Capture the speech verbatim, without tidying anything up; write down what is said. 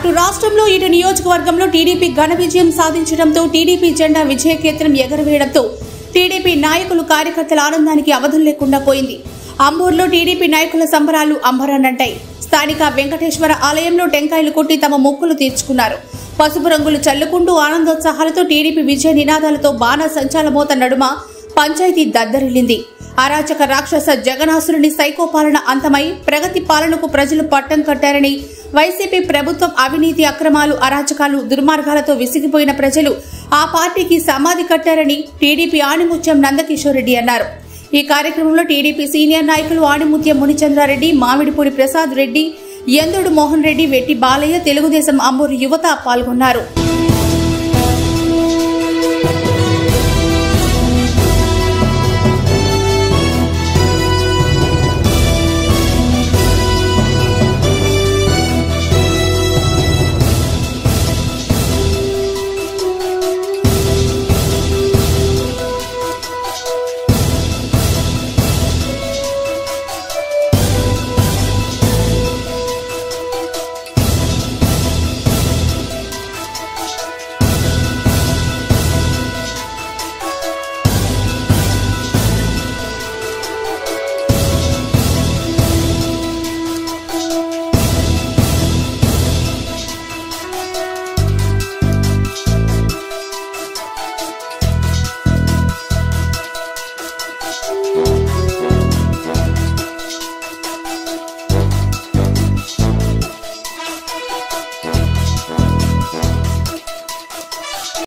అటు రాష్ట్రంలో ఇటు నియోజకవర్గంలో టీడీపీ ఘన విజయం సాధించడంతో టీడీపీ జెండా విజయకేతనం ఎగరవేయడంతో టీడీపీ నాయకులు కార్యకర్తల ఆనందానికి అవధులు లేకుండా పోయింది. అంబూర్లో టీడీపీ నాయకుల సంబరాలు అంబరాన్నంటాయి. స్థానిక వెంకటేశ్వర ఆలయంలో టెంకాయలు కొట్టి తమ మొక్కులు తీర్చుకున్నారు. పసుపు రంగులు చల్లుకుంటూ ఆనందోత్సాహాలతో టీడీపీ విజయ నినాదాలతో బాణ సంచాలమోత నడుమ పంచాయతీ దద్దరిల్లింది. అరాచక రాక్షస జగనాసురుని సైకో పాలన అంతమై ప్రగతి పాలనకు ప్రజలు పట్టం కట్టారని, వైసీపీ ప్రభుత్వం అవినీతి అక్రమాలు అరాచకాలు దుర్మార్గాలతో విసిగిపోయిన ప్రజలు ఆ పార్టీకి సమాధి కట్టారని టీడీపీ ఆణిముత్యం నందకిషోర్ రెడ్డి అన్నారు. ఈ కార్యక్రమంలో టీడీపీ సీనియర్ నాయకులు ఆణిముత్యం మునిచంద్రారెడ్డి, మామిడిపూడి ప్రసాద్ రెడ్డి, యందుడు మోహన్ రెడ్డి, వెట్టి బాలయ్య, తెలుగుదేశం అంబూరు యువత పాల్గొన్నారు.